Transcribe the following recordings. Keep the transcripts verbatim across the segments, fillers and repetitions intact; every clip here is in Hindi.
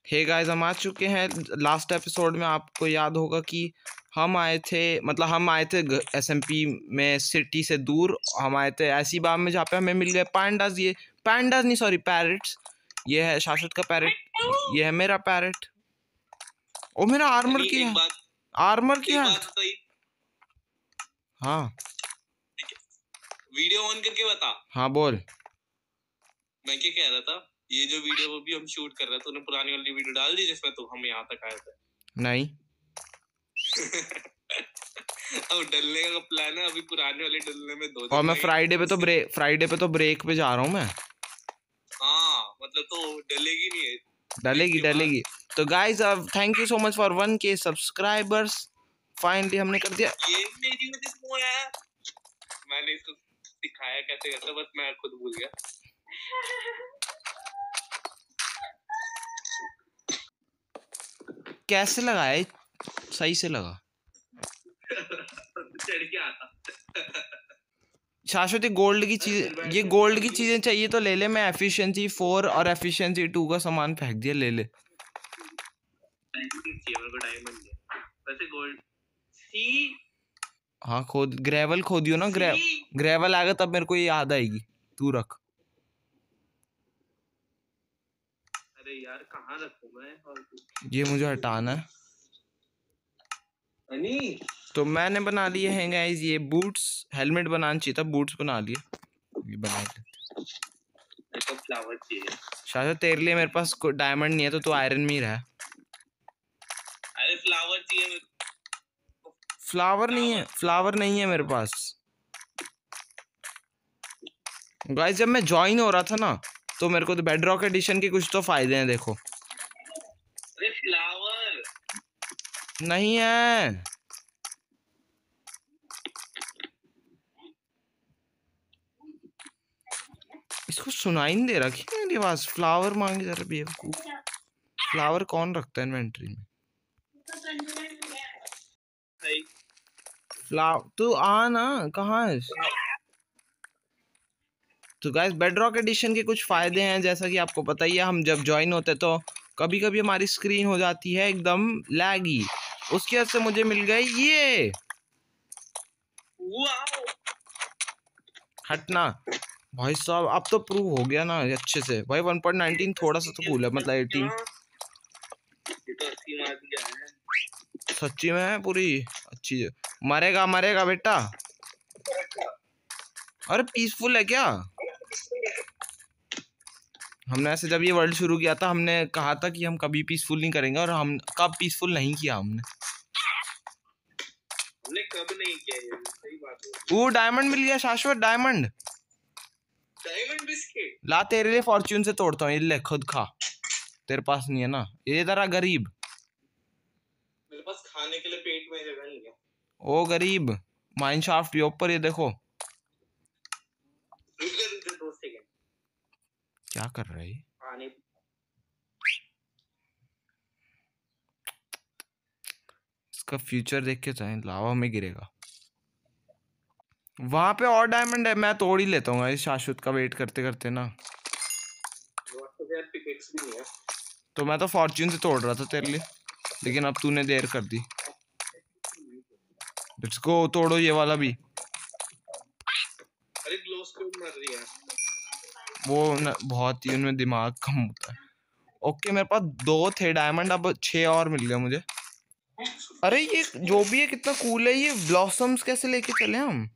हे गाइस, हम आ चुके हैं। लास्ट एपिसोड में आपको याद होगा कि हम आए थे, मतलब हम आए थे एसएमपी में सिटी से दूर। हम आए थे ऐसी बार में जहाँ पे हमें मिल गए पांडास। ये पांडास नहीं, सॉरी पैरेट्स। ये है शाश्वत का पैरेट, ये है मेरा पैरेट। ओ मेरा आर्मर किया है, आर्मर किया है। हाँ वीडियो ऑन करके बता। हाँ बोल। मैं क्या कह रहा था, ये जो वीडियो भी हम शूट कर रहे थे, तूने पुरानी वाली वीडियो डाल दी जिसमें तो हम यहाँ तक आए थे? नहीं। अब डलने का प्लान है, अभी पुराने वाले डलने में दो दिन। और मैं फ्राइडे पे तो ब्रेक फ्राइडे पे तो ब्रेक पे जा रहा हूँ मैं। हाँ मतलब तो डलेगी नहीं है। डलेगी डलेगी। तो गाइस, अब thank you so much for one K subscribers. Finally हमने कर दिया। ये मेरी वजह से हुआ है, मैंने इसको सिखाया कैसे करता, बस मैं खुद भूल गया। कैसे लगाया? सही से लगा। चढ़ के आता। शाश्वती गोल्ड की चीज, ये गोल्ड की चीजें चाहिए तो ले ले। मैं एफिशिएंसी फोर और एफिशिएंसी टू का सामान फेंक दिया, ले ले। डायमंड वैसे गोल्ड सी। हाँ खोद, ग्रेवल खोदियो ना। ग्रे ग्रेवल आएगा तब मेरे को ये याद आएगी। तू रख। अरे यार कहाँ रखूं मैं? और ये मुझे हटाना है। अनी तो मैंने बना लिए हैं गाइस ये बूट्स। हेलमेट बनाना चाहिए था, बूट्स बना लिए। ये बना ले। तो फ्लावर चाहिए। शायद तेरे लिए मेरे पास कोई डायमंड नहीं है, तो तू आयरन में ही रहा। अरे फ्लावर चाहिए। फ्लावर नहीं है, फ्लावर नहीं है मेरे पास। गाइस जब मैं ज्वाइन हो रहा था ना, तो मेरे को तो बेडरॉक एडिशन के कुछ तो फायदे हैं, देखो। अरे फ्लावर नहीं है। इसको सुनाई नहीं दे रहा कि मेरी आवाज। फ्लावर मांगे जरा बेवकूफ। फ्लावर कौन रखता है इन्वेंटरी में? फ्लावर तू आ ना, कहाँ है? तो गाइस बेडरॉक एडिशन के कुछ फायदे हैं, जैसा कि आपको पता ही है। हम जब ज्वाइन होते हैं तो कभी कभी हमारी स्क्रीन हो जाती है एकदम लैगी। उसकी वजह से मुझे मिल गए ये। हटना भाई साहब, अब तो प्रूव हो गया ना अच्छे से भाई। वन पॉइंट नाइनटीन थोड़ा सा तो कूल है, मतलब एटीन। सच्ची में है पूरी अच्छी है। मरेगा मरेगा बेटा। अरे पीसफुल है क्या? हमने ऐसे जब ये वर्ल्ड शुरू किया था, हमने कहा था कि हम कभी पीसफुल नहीं करेंगे, और हम कब पीसफुल नहीं किया हमने। हमने कब नहीं किया ये, सही बात है। वो डायमंड मिल गया शाश्वत, डायमंड। डायमंड बिस्किट ला तेरे लिए फॉर्च्यून से तोड़ता हूँ, ये ले खुद खा। तेरे पास नहीं है ना, ये जरा गरीब। मेरे पास खाने के लिए पेट में जगह नहीं है। ओ गरीब, माइन शाफ्ट ऊपर, ये देखो। दो सेकंड। क्या कर रहा है? पानी इसका फ्यूचर देख के चाहे लावा में गिरेगा। वहां पे और डायमंड है, मैं तोड़ ही लेता हूँ इस शाश्वत का वेट करते करते ना। तो मैं तो फॉर्च्यून से तोड़ रहा था तेरे लिए, लेकिन अब तूने देर कर दी। लेट्स गो, तोड़ो ये वाला भी। अरे ग्लो स्क्वाड मर रही है। वो न, बहुत ही उनमें दिमाग कम होता है। ओके मेरे पास दो थे डायमंड, अब छह और मिल गए मुझे। अरे ये जो भी है कितना कूल है। ये ब्लॉसम्स कैसे लेके चले हम?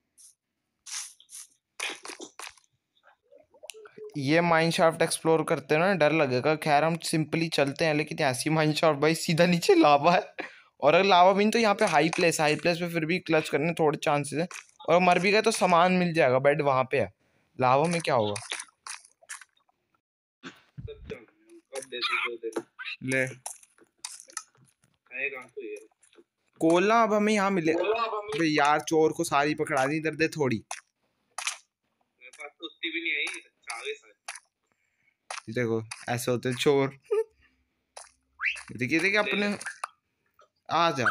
ये माइनशाफ्ट एक्सप्लोर करते हैं ना, डर लगेगा। खैर हम सिंपली चलते हैं, लेकिन ऐसी माइनशाफ्ट भाई सीधा नीचे लावा है। और अगर लावा भी नहीं तो यहाँ पे हाई प्लेस हाई प्लेस पे फिर भी क्लच करने थोड़े चांसेस हैं। और मर भी गए तो सामान मिल जाएगा, बेड वहां पे है। लावा में क्या होगा? ले कोला। अब हमें यहाँ मिले यार, चोर को सारी पकड़ा दी। इधर दे थोड़ी। मेरे पास तो उतनी भी नहीं आई, चालीस है। देखो ऐसे होते चोर। देखिए देखिए अपने आ जा।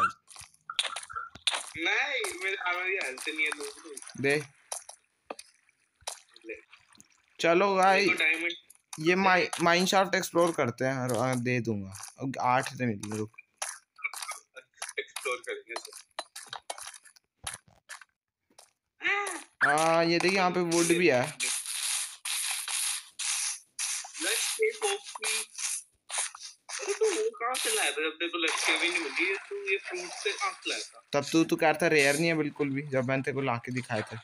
नहीं मेरे हमारी हेल्थ नहीं है लोग। दे चलो भाई। ये माइ माइन शाफ्ट एक्सप्लोर करते हैं और दे दूंगा। आठ से मिल रुक एक्सप्लोर करेंगे। हाँ ये देखिए यहाँ पे वुड भी है। अरे तो वो कहाँ से लाया था जब तेरे को लटके भी नहीं मिली, तू ये फ्रूट से कहाँ से लाया था? तब तू तू कह रहा था रेयर नहीं है बिल्कुल भी, जब मैंने तेरे को लाके दिखाए थे।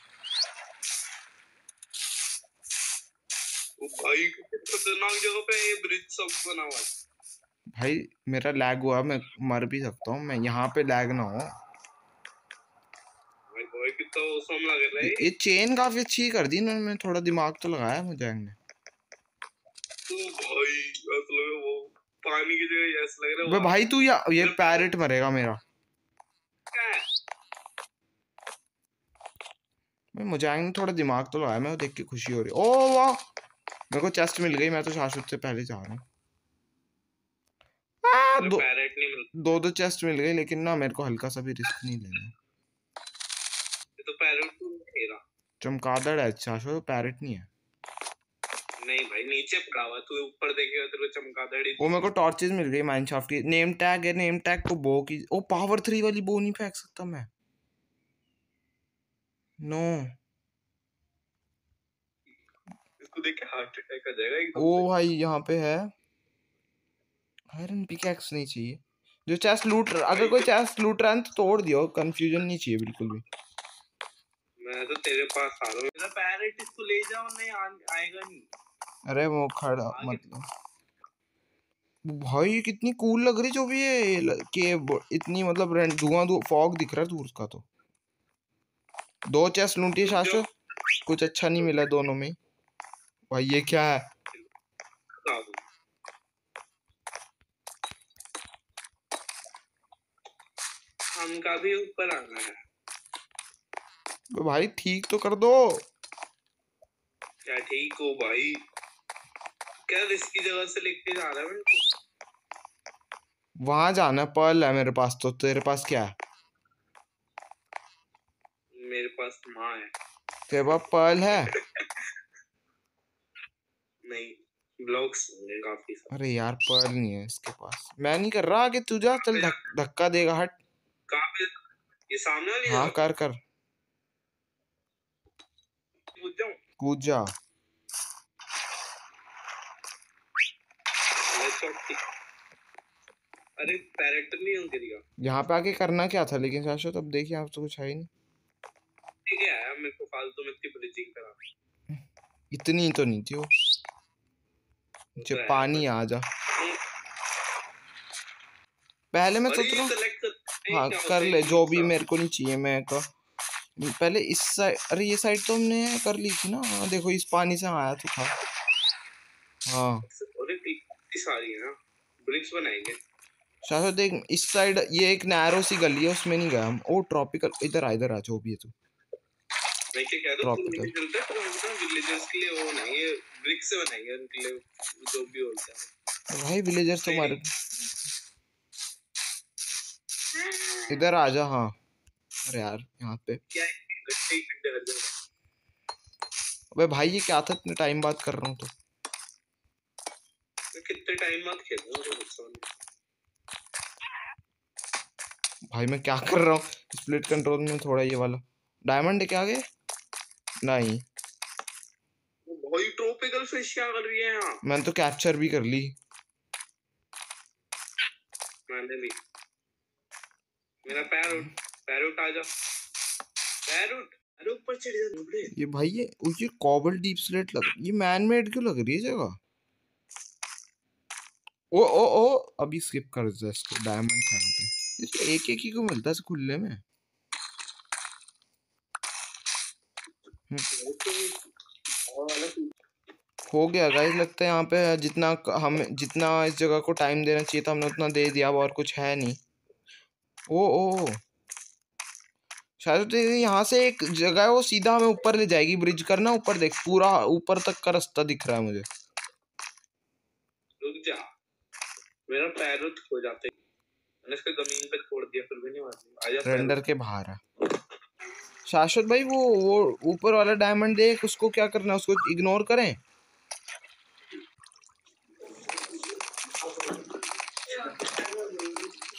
ओ भाई खतरनाक जगह पे ये ब्रिज सब बना हुआ है। भाई मेरा लैग हुआ, मैं मर भी सकता हूँ, मैं यहाँ पे लैग ना हो। भाई भाई कितना औसम लग रहा है। ये चेन काफी अच्छी कर दी इन्होंने, थोड़ा दिमाग तो लगाया मुझे ने। तो भाई मतलब वो पानी की जगह ऐसा लग रहा है। भाई तू या ये पैरेट मरेगा मेरा। भाई मुजाहिद ने थोड़ा दिमाग तो लगाया, मैं देख के खुशी हो रही। ओ वाह मेरे को चेस्ट मिल गई, मैं तो शाश्वत से पहले जा रहा हूँ। दो दो दो चेस्ट मिल गई, लेकिन ना मेरे को हल्का सा भी रिस्क नहीं लेना। ये तो पैरेट तो नहीं रहा, चमगादड़ है शाश्वत, पैरेट नहीं है। नहीं भाई नीचे पड़ा हुआ, तू ऊपर देखेगा तेरे को चमगादड़ ही। वो मेरे को टॉर्चेस मिल गई माइनशाफ्ट की। नेम टैग है, नेम टैग को बो की। ओ पावर थ्री वाली बो नहीं फेंक सकता मैं। नो इसको देख के हार्ट अटैक आ जाएगा। ओ भाई यहाँ पे है आयरन पिकैक्स, नहीं चाहिए। जो चेस्ट लूट, अगर कोई चेस्ट लूट रहा है तो तोड़ दियो, कंफ्यूजन नहीं चाहिए बिल्कुल भी। मैं तो तेरे पास आ रहा हूँ। मेरा पैरेट इसको ले जाओ, नहीं आएगा नहीं। अरे वो खड़ा मतलब भाई कितनी कूल लग रही जो भी है कि इतनी मतलब धुआं धुआं फॉग दिख रहा है दूर का। तो दो चेस्ट लूटी शाश्वत, कुछ अच्छा नहीं मिला दोनों में। भाई ये क्या है? हमका भी ऊपर आना है। तो भाई ठीक तो कर दो। क्या ठीक हो भाई? क्या रिस्की जगह से लेके जा रहा है मेरे को? वहां जाना, पर्ल है मेरे पास। तो तेरे पास क्या है? मेरे पास माँ है। तेरे पास पर्ल है? नहीं ब्लॉक्स होंगे काफी सारे। अरे यार पर्ल नहीं है इसके पास। मैं नहीं कर रहा आगे, तू जा। चल धक्का देगा, हट। कहाँ पे? ये सामने वाली हाँ कर कर कूद जाऊं? कूद जा। अरे पैरेट नहीं हो गिरेगा। यहाँ पे आके करना क्या था लेकिन शाश्वत? अब देखिए आप तो कुछ है ही नहीं। ठीक है मेरे को फालतू में इतनी ब्रिजिंग करा। इतनी तो नहीं थी वो। जब पानी आ जा पहले मैं सोच रहा हूँ। हाँ कर ले जो भी, मेरे को नहीं चाहिए। मैं का पहले इस साइड, अरे ये साइड तो हमने कर ली थी ना। देखो इस पानी से आया तो था। हाँ सारी है ना ब्रिक्स बनाएंगे। शायद देख इस साइड, ये एक नैरो सी गली है, उसमें नहीं गया हम। ओ ट्रॉपिकल, इधर आ इधर आ जो भी है तू। मैं क्या कह रहा हूँ विलेजर्स के लिए वो बनाएंगे, ब्रिक्स से बनाएंगे उनके लिए जो भी होता है। भाई विलेजर्स तो मार, इधर आ जा। हाँ अरे यार यहाँ पे क्या अबे भाई ये क्या था, इतने टाइम बाद कर रहा हूँ। तो मैं कितने टाइम बाद खेल रहा हूँ भाई, मैं क्या कर रहा हूँ स्प्लिट कंट्रोल में। थोड़ा ये वाला डायमंड क्या आगे नहीं। भाई ट्रॉपिकल फिश क्या कर रही है यहाँ? मैंने तो कैप्चर भी कर ली। मैंने भी। मेरा पैरोट पैरोट आ जा। पैरोट अरे ऊपर चढ़ जा। ये भाई ये ये कॉबल डीप स्लेट लग, ये मैन मेड क्यों लग रही है जगह? ओ ओ ओ अभी स्किप कर दे इसको। डायमंड है यहाँ पे, इसमें एक एक ही को मिलता है खुले में। हो गया गाइस, लगता है यहाँ पे जितना हम जितना इस जगह को टाइम देना चाहिए था हमने उतना दे दिया। और कुछ है नहीं। ओ ओ शायद यहाँ से एक जगह है वो सीधा हमें ऊपर ले जाएगी। ब्रिज करना ऊपर, देख पूरा ऊपर तक का रास्ता दिख रहा है मुझे। रुक जा, मेरा पैर खो जाते मैंने इसको जमीन पे छोड़ दिया फिर भी नहीं मार। आजा रेंडर के बाहर है शाश्वत भाई। वो वो ऊपर वाला डायमंड देख, उसको क्या करना है? उसको इग्नोर करें?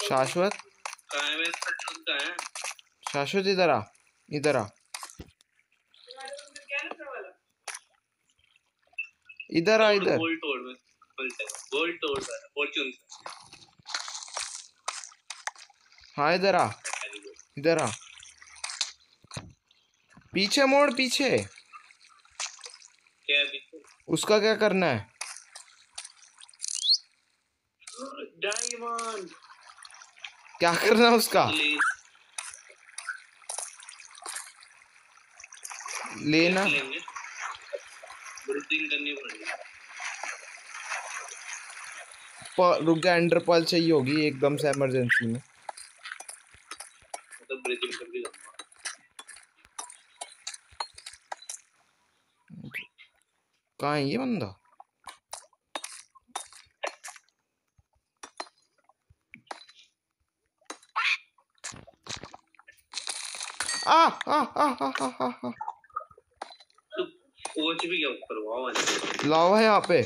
शाश्वत कहाँ है मेरा शाश्वत कहाँ है? शाश्वत इधर आ, इधर आ, इधर आ, इधर। गोल्ड तोड़ में गोल्ड तोड़ फॉर्च्यून। हाँ इधर आ, इधर आ, पीछे मोड़, पीछे। क्या पीछे? उसका क्या करना है? डायमंड। क्या करना है उसका? लेना। ब्रीथिंग करनी पड़ेगी। रुक जा, एंडर पर्ल चाहिए होगी एकदम से इमरजेंसी में। मतलब ब्रीथिंग करके जाऊंगा। कहाँ है ये बंदा? आ आ आ आ आ आ आ कोच भी क्या ऊपर वाह लावा है यहाँ पे।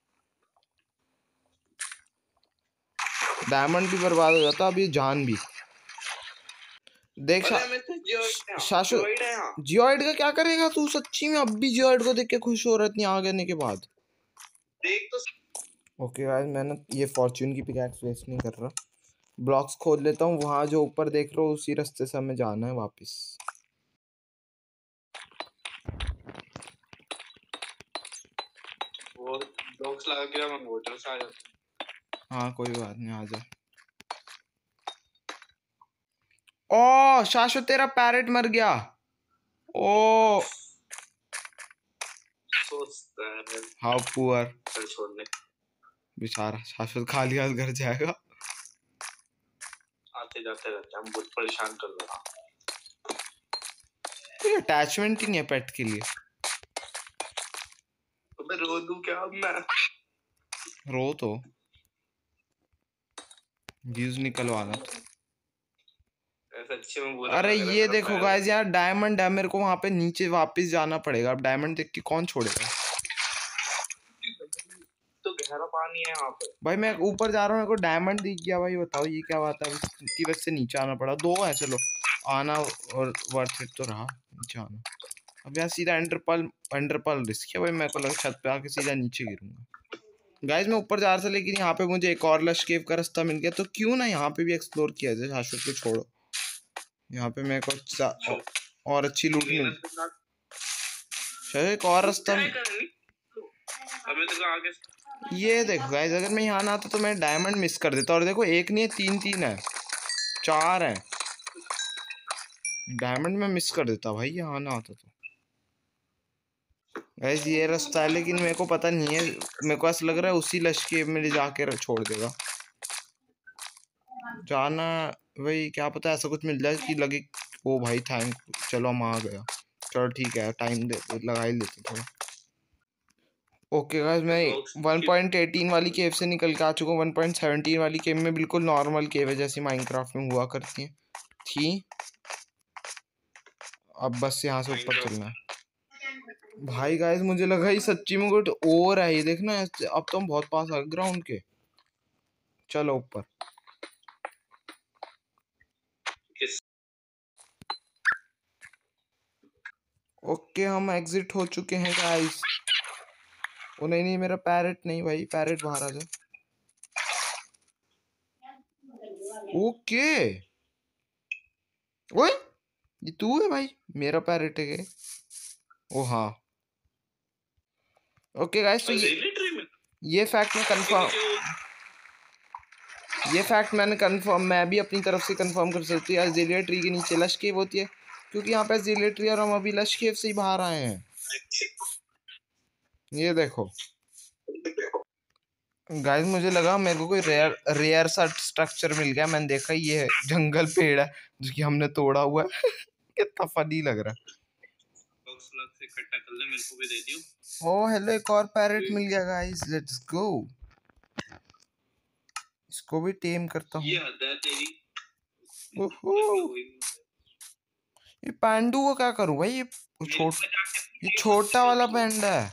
डायमंड भी बर्बाद हो जाता, अभी जान भी। देख शा... शाश्वत, जियोइड का क्या करेगा तू? सच्ची में अब भी जियोइड को देख के खुश हो रहा है इतनी आगे आने के बाद? देख तो। ओके गाइस, मैंने ये फॉर्च्यून की पिकैक्स वेस्ट नहीं कर रहा। ब्लॉक्स खोद लेता हूँ, वहां जो ऊपर देख रहा हूँ उसी रास्ते से हमें जाना है वापस। और ब्लॉक्स लगा के मैं मोटर से आ जाता। हाँ कोई बात नहीं, आ जा। ओ शाश्वत, तेरा पैरेट मर गया। Oh how poor. छोड़ने बेचारा शाश्वत खाली हाथ घर जाएगा। आते जाते रहते हम बहुत परेशान कर रहा। कोई अटैचमेंट ही नहीं है पेट के लिए। तो मैं रो दूं क्या अब मैं? रो तो व्यूज निकलवाना तो। अरे ये देखो गाइस यार, डायमंड है, मेरे को वहां पे नीचे वापस जाना पड़ेगा। अब डायमंड देख के कौन छोड़ेगा? तो गहरा पानी है यहाँ पे भाई। मैं ऊपर जा रहा हूँ, मेरे को डायमंड दिख गया भाई। बताओ ये क्या बात है? इसकी वजह से नीचे आना पड़ा। दो है, चलो आना और वर्थ इट तो रहा नीचे आना। अब यहाँ सीधा एंडरपल एंडरपल रिस्क है भाई। मेरे को लगा छत पे आके सीधा नीचे गिरूंगा। गाइस मैं ऊपर जा रहा था, लेकिन यहाँ पे मुझे एक और लश केव का रास्ता मिल गया। तो क्यों ना यहाँ पे भी एक्सप्लोर किया जाए। शाश्वत को छोड़ो, यहाँ पे मेरे को और अच्छी लूट मिली। शायद एक और रास्ता। ये देखो गाइस, अगर मैं यहाँ ना आता तो मैं डायमंड मिस कर देता। और देखो एक नहीं है, तीन तीन है, चार है। डायमंड में मिस कर देता भाई यहाँ ना आता तो। गाइस ये रास्ता है, लेकिन मेरे को पता नहीं है। मेरे को ऐसा लग रहा है उसी लश केव में जाके छोड़ देगा। जाना भाई, क्या पता ऐसा कुछ मिल जाए कि लगे ओ भाई थैंक। चलो हम आ गया। चलो ठीक है, टाइम दे लगा ही लेते थोड़ा। ओके गाइस, मैं वन पॉइंट एटीन वाली केव से निकल के आ चुका हूँ। वन पॉइंट सेवनटीन वाली केव में बिल्कुल नॉर्मल केव है, जैसी माइनक्राफ्ट में हुआ करती है थी। अब बस यहाँ से ऊपर चलना है भाई। गाइस मुझे लगा ही सच्ची में कुछ और है। ये देखना, अब तो हम बहुत पास आ गए ग्राउंड के। चलो ऊपर। ओके हम एग्जिट हो चुके हैं गाइस। ओ नहीं नहीं, मेरा पैरेट नहीं भाई, पैरेट बाहर आ जा। ओके ओए, ये तू है भाई? मेरा पैरेट है। ओ हाँ ओके गाइस, तो ये ये फैक्ट मैं कंफर्म ये फैक्ट मैंने कंफर्म मैं भी अपनी तरफ से कंफर्म कर सकती हूँ। अज़ेलिया ट्री के नीचे लश केव होती है, क्योंकि यहाँ पे अज़ेलिया ट्री और हम अभी लश केव से ही बाहर आए हैं। ये देखो गाइस, मुझे लगा मेरे को कोई रेयर रेयर सा स्ट्रक्चर मिल गया। मैंने देखा ये है जंगल पेड़ है जो कि हमने तोड़ा हुआ है। कितना फनी लग रहा है। ओह हेलो, एक और पैरेट मिल गया गाइस, लेट्स गो। इसको भी टेम करता हूँ। ये पांडू को क्या करूँ भाई? ये छोट ये छोटा वाला पैंडा है।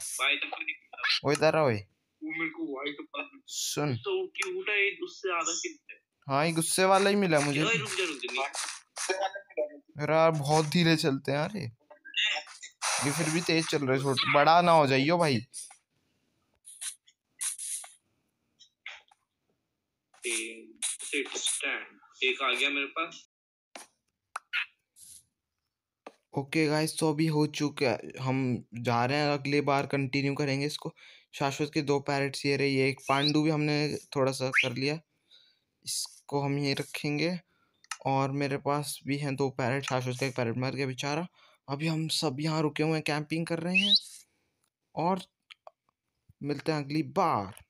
वो इधर ओए सुन, हाँ, ये गुस्से वाला ही मिला मुझे। रुक जा रुक जा मेरा यार बहुत धीरे चलते हैं यार ये ये फिर भी तेज चल रहे। छोटे बड़ा ना हो जाइयो भाई। एक आ गया मेरे पास। ओके गाइस, तो अभी हो चुका है, हम जा रहे हैं, अगले बार कंटिन्यू करेंगे इसको। शाश्वत के दो पैरेट्स ये रहे, ये एक पांडु भी हमने थोड़ा सा कर लिया, इसको हम ये रखेंगे। और मेरे पास भी हैं दो पैरेट, शाश्वत का एक पैरेट मर गया बेचारा। अभी हम सब यहाँ रुके हुए हैं, कैंपिंग कर रहे हैं, और मिलते हैं अगली बार।